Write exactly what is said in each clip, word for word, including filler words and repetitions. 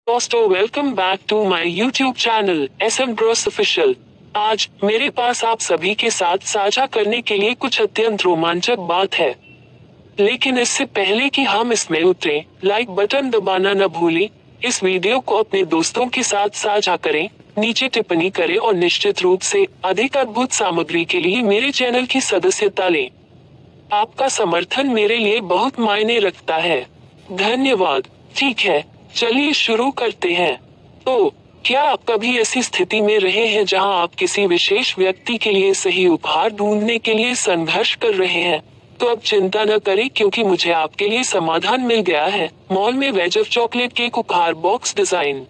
दोस्तों welcome back to my YouTube channel S M bros official. आज मेरे पास आप सभी के साथ साझा करने के लिए कुछ अत्यंत रोमांचक बात है, लेकिन इससे पहले कि हम इसमें उतरें, लाइक बटन दबाना न भूलें, इस वीडियो को अपने दोस्तों के साथ साझा करें, नीचे टिप्पणी करें और निश्चित रूप से अधिक अद्भुत सामग्री के लिए मेरे चैनल की सदस्यता लें। आपका समर्थन मेरे लिए बहुत मायने रखता है। धन्यवाद। ठीक है, चलिए शुरू करते हैं। तो क्या आप कभी ऐसी स्थिति में रहे हैं जहां आप किसी विशेष व्यक्ति के लिए सही उपहार ढूंढने के लिए संघर्ष कर रहे हैं? तो अब चिंता न करें, क्योंकि मुझे आपके लिए समाधान मिल गया है। मॉल में वेज ऑफ चॉकलेट केक उपहार बॉक्स डिजाइन।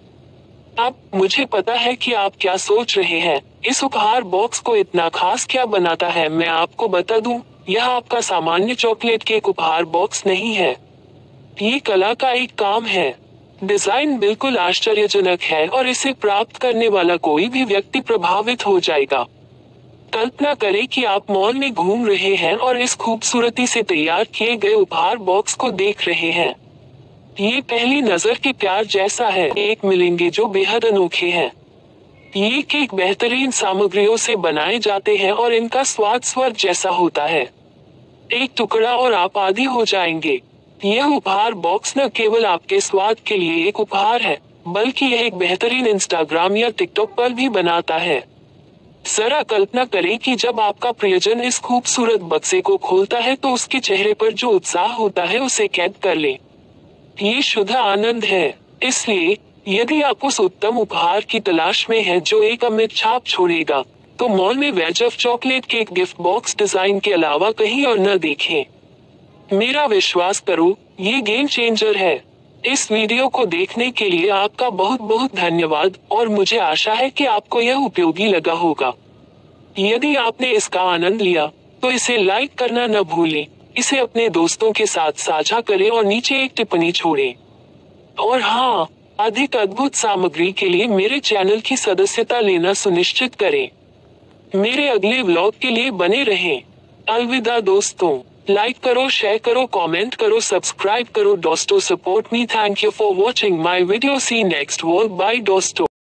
अब मुझे पता है कि आप क्या सोच रहे हैं, इस उपहार बॉक्स को इतना खास क्या बनाता है। मैं आपको बता दूं, यह आपका सामान्य चॉकलेट केक उपहार बॉक्स नहीं है। ये कला का एक काम है। डिजाइन बिल्कुल आश्चर्यजनक है और इसे प्राप्त करने वाला कोई भी व्यक्ति प्रभावित हो जाएगा। कल्पना करें कि आप मॉल में घूम रहे हैं और इस खूबसूरती से तैयार किए गए उपहार बॉक्स को देख रहे हैं। ये पहली नजर के प्यार जैसा है। एक मिलेंगे जो बेहद अनोखे हैं। ये केक बेहतरीन सामग्रियों से बनाए जाते हैं और इनका स्वाद स्वर्ग जैसा होता है। एक टुकड़ा और आप आदी हो जाएंगे। यह उपहार बॉक्स न केवल आपके स्वाद के लिए एक उपहार है, बल्कि यह एक बेहतरीन इंस्टाग्राम या टिकटॉक पर भी बनाता है। जरा कल्पना करें कि जब आपका प्रियजन इस खूबसूरत बक्से को खोलता है तो उसके चेहरे पर जो उत्साह होता है उसे कैद कर ले। ये शुद्ध आनंद है। इसलिए यदि आप उस उत्तम उपहार की तलाश में हैं जो एक अमिट छाप छोड़ेगा, तो मॉल में ways of chocolate cake gift box design के अलावा कहीं और न देखें। मेरा विश्वास करो, ये गेम चेंजर है। इस वीडियो को देखने के लिए आपका बहुत बहुत धन्यवाद और मुझे आशा है कि आपको यह उपयोगी लगा होगा। यदि आपने इसका आनंद लिया तो इसे लाइक करना न भूलें, इसे अपने दोस्तों के साथ साझा करें और नीचे एक टिप्पणी छोड़ें। और हाँ, अधिक अद्भुत सामग्री के लिए मेरे चैनल की सदस्यता लेना सुनिश्चित करें। मेरे अगले व्लॉग के लिए बने रहें। अलविदा दोस्तों। लाइक करो, शेयर करो, कमेंट करो, सब्सक्राइब करो दोस्तों। Support me. Thank you for watching my video. See next work bye दोस्तों।